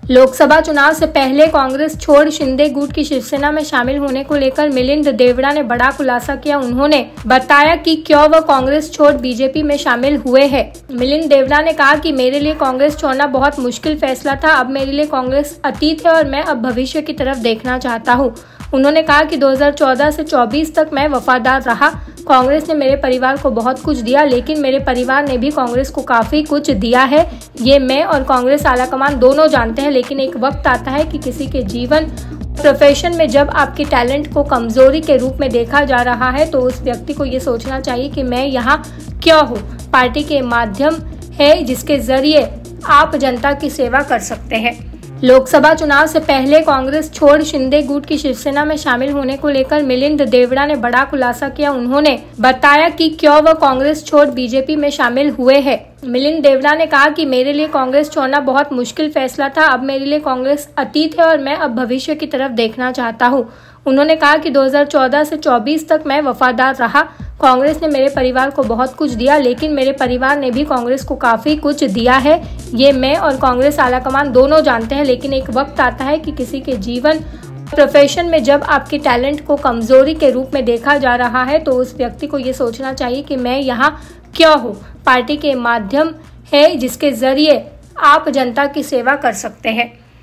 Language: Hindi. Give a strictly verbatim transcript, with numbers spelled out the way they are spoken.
लोकसभा चुनाव से पहले कांग्रेस छोड़ शिंदे गुट की शिवसेना में शामिल होने को लेकर मिलिंद देवड़ा ने बड़ा खुलासा किया। उन्होंने बताया कि क्यों वह कांग्रेस छोड़ बीजेपी में शामिल हुए हैं। मिलिंद देवड़ा ने कहा कि मेरे लिए कांग्रेस छोड़ना बहुत मुश्किल फैसला था। अब मेरे लिए कांग्रेस अतीत है और मैं अब भविष्य की तरफ देखना चाहता हूँ। उन्होंने कहा कि दो हज़ार चौदह से चौबीस तक मैं वफादार रहा। कांग्रेस ने मेरे परिवार को बहुत कुछ दिया, लेकिन मेरे परिवार ने भी कांग्रेस को काफी कुछ दिया है। ये मैं और कांग्रेस आलाकमान दोनों जानते हैं, लेकिन एक वक्त आता है कि किसी के जीवन प्रोफेशन में जब आपके टैलेंट को कमजोरी के रूप में देखा जा रहा है तो उस व्यक्ति को ये सोचना चाहिए कि मैं यहाँ क्यों हूँ। पार्टी के माध्यम है जिसके जरिए आप जनता की सेवा कर सकते हैं। लोकसभा चुनाव से पहले कांग्रेस छोड़ शिंदे गुट की शिवसेना में शामिल होने को लेकर मिलिंद देवड़ा ने बड़ा खुलासा किया। उन्होंने बताया कि क्यों वह कांग्रेस छोड़ बीजेपी में शामिल हुए हैं। मिलिंद देवड़ा ने कहा कि मेरे लिए कांग्रेस छोड़ना बहुत मुश्किल फैसला था। अब मेरे लिए कांग्रेस अतीत है और मैं अब भविष्य की तरफ देखना चाहता हूँ। उन्होंने कहा कि दो हज़ार चौदह से चौबीस तक मैं वफादार रहा। कांग्रेस ने मेरे परिवार को बहुत कुछ दिया, लेकिन मेरे परिवार ने भी कांग्रेस को काफी कुछ दिया है। ये मैं और कांग्रेस आलाकमान दोनों जानते हैं, लेकिन एक वक्त आता है कि किसी के जीवन प्रोफेशन में जब आपके टैलेंट को कमजोरी के रूप में देखा जा रहा है तो उस व्यक्ति को ये सोचना चाहिए कि मैं यहाँ क्यों हूँ। पार्टी के माध्यम है जिसके जरिए आप जनता की सेवा कर सकते हैं।